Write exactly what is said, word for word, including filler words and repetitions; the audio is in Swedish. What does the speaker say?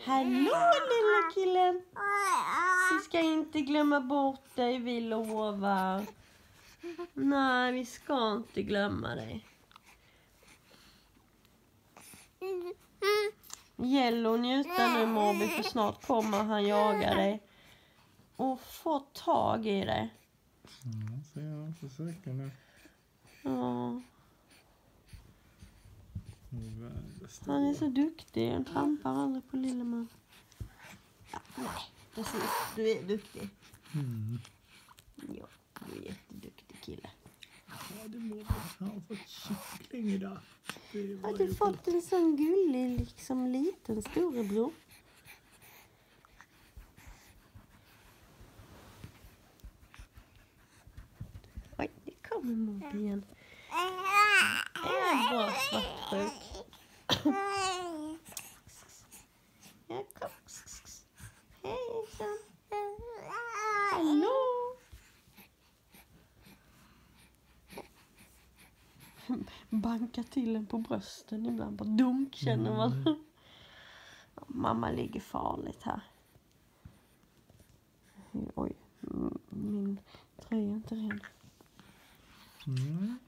Hallå lilla killen. Vi ska inte glömma bort dig, vi lovar. Nej, vi ska inte glömma dig. Gäller och njuta nu, Morby, för snart kommer han jaga dig. Och få tag i dig. Ja, så jag försöker nu. Ja. Världens Han är så duktig. Han trampar aldrig på Lilleman. Ja, nej, precis. Du är duktig. Mm. Ja, du är jätteduktig kille. Ja, det må han har fått kyckling idag. Har du fått en sån gullig, liksom liten storebror? Oj, det kommer Morby igen. Det är en bra svartsjuk. Ja, kom. Hejsan. Hallå. Banka till en på brösten ibland. Bara dunk känner man. Mm. Mamma ligger farligt här. Oj, min tröja är inte ren. Mm.